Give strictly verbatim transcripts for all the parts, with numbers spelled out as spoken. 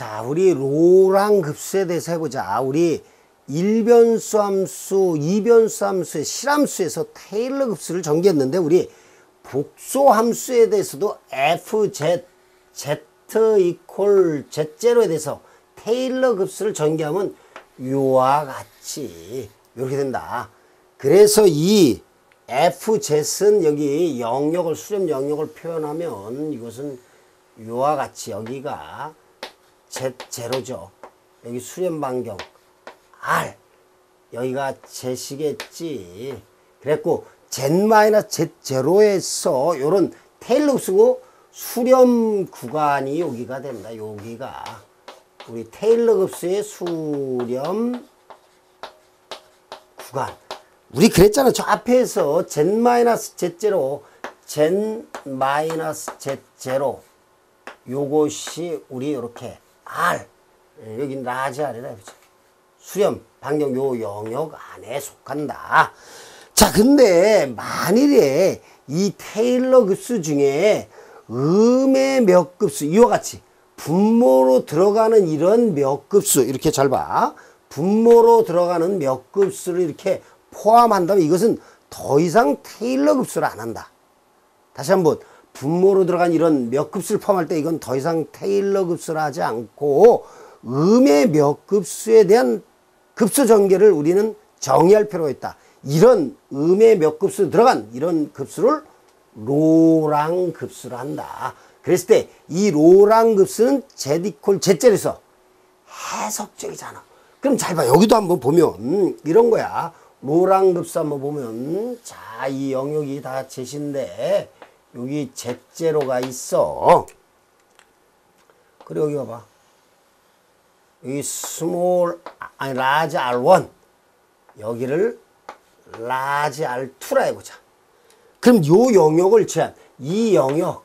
자, 우리 로랑 급수에 대해서 해보자. 우리 일 변수 함수, 이 변수 함수의 실함수에서 테일러 급수를 전개했는데 우리 복소 함수에 대해서도 에프지, Z 이퀄 제로에 대해서 테일러 급수를 전개하면 요와 같이 이렇게 된다. 그래서 이 에프지는 여기 영역을, 수렴 영역을 표현하면 이것은 요와 같이 여기가 지 제로죠. 여기 수렴 반경 R, 여기가 Z시겠지. 그랬고 Z 지 제로에서 요런 테일러 급수고 수렴 구간이 여기가 됩니다. 여기가 우리 테일러 급수의 수렴 구간. 우리 그랬잖아. 저 앞에서 Z 지 제로, Z 지 제로 요것이 우리 이렇게 R, 여기 라지 R이라 해보자. 수렴 반경 요 영역 안에 속한다. 자, 근데 만일에 이 테일러 급수 중에 음의 몇 급수, 이와 같이 분모로 들어가는 이런 몇 급수, 이렇게 잘 봐. 분모로 들어가는 몇 급수를 이렇게 포함한다면 이것은 더 이상 테일러 급수를 안 한다. 다시 한번, 분모로 들어간 이런 몇 급수를 포함할 때 이건 더 이상 테일러 급수를 하지 않고 음의 몇 급수에 대한 급수 전개를 우리는 정의할 필요가 있다. 이런 음의 몇 급수 들어간 이런 급수를 로랑 급수를 한다. 그랬을 때 이 로랑 급수는 Z 이퀄 Z 제로에서 해석적이잖아. 그럼 잘 봐. 여기도 한번 보면 음, 이런 거야. 로랑 급수 한번 보면, 자, 이 영역이 다 Z인데 여기 Z 제로가 있어. 그리고 여기 봐봐. 여기 스몰, 아니 라지 알 원, 여기를 라지 알 투라 해보자. 그럼 요 영역을 제한, 이 영역,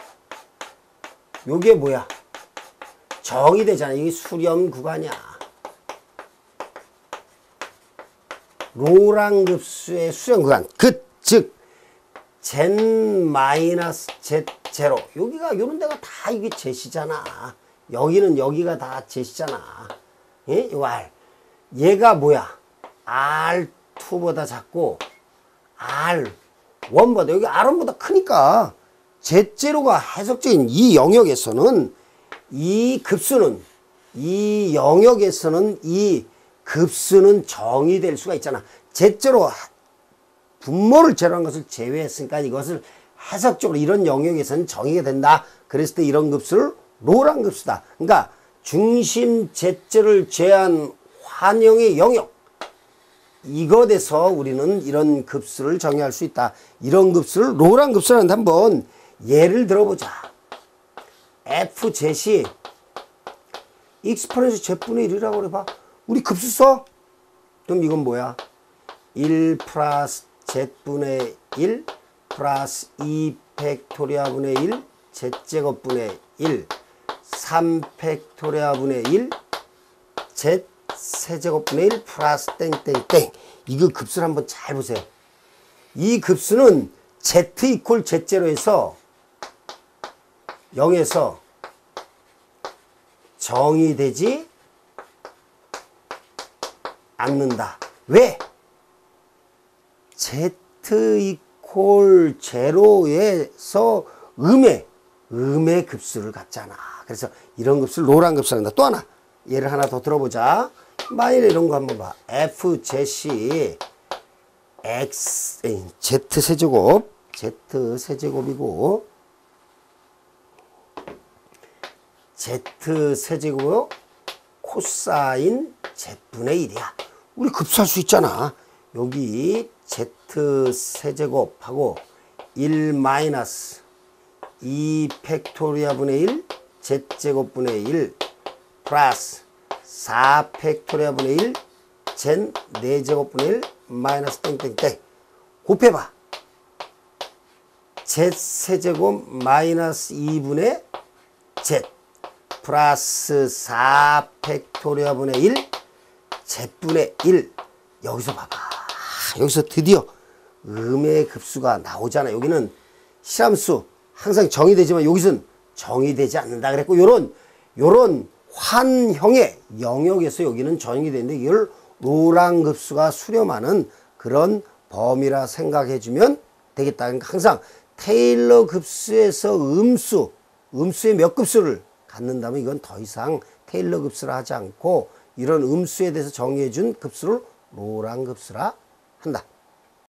요게 뭐야? 정이 되잖아. 이게 수렴 구간이야. 로랑 급수의 수렴 구간. 그, 즉, Z 지 제로. 여기가, 요런 데가 다 이게 Z잖아. 여기는 여기가 다 Z잖아. 예? 요 R. 얘가 뭐야? 알 투보다 작고, 알 원보다, 여기 알 원보다 크니까, Z 제로가 해석적인 이 영역에서는, 이 급수는, 이 영역에서는 이 급수는 정의될 수가 있잖아. Z 제로, 분모를 제로한 것을 제외했으니까 이것을 해석적으로 이런 영역에서는 정의가 된다. 그랬을 때 이런 급수를 로랑 급수다. 그러니까 중심 Z 제로를 제한 환영의 영역, 이것에서 우리는 이런 급수를 정의할 수 있다. 이런 급수를 로랑 급수라는데 한번 예를 들어보자. 에프제시 익스포넨셜 Z분의 일이라고 그래봐. 우리 급수 써? 그럼 이건 뭐야? 일 플러스 Z분의 일 플러스 이 팩토리아분의 일 Z제곱분의 일 삼 팩토리아분의 일 Z 세제곱분의 일 플러스 땡땡땡. 이거 급수를 한번 잘 보세요. 이 급수는 Z 이퀄 Z 제로에서 영에서 정의되지 않는다. 왜? Z 이퀄 제로에서 음의 음의 급수를 갖잖아. 그래서 이런 급수를 로랑 급수를 한다. 또 하나 예를 하나 더 들어보자. 만일에 이런 거 한번 봐. 에프제시 X, Z 세제곱, Z 세제곱이고, Z 세제곱이고, 코사인 Z분의 일이야. 우리 급수할 수 있잖아. 여기 Z 세제곱하고 일 마이너스 이 팩토리아분의 일 Z제곱분의 일 플러스 사 팩토리아분의 일 Z 네 제곱분의 일 마이너스 땡땡땡 곱해봐. Z 세제곱 마이너스 이분의 Z 플러스 사 팩토리아분의 일 Z분의 일. 여기서 봐봐. 여기서 드디어 음의 급수가 나오잖아. 여기는 실함수 항상 정의되지만 여기서는 정의되지 않는다 그랬고, 요런 요런 환형의 영역에서 여기는 전용이 되는데 이걸 로랑 급수가 수렴하는 그런 범위라 생각해 주면 되겠다. 그러니까 항상 테일러 급수에서 음수, 음수의 몇 급수를 갖는다면 이건 더 이상 테일러 급수라 하지 않고 이런 음수에 대해서 정의해 준 급수를 로랑 급수라 한다.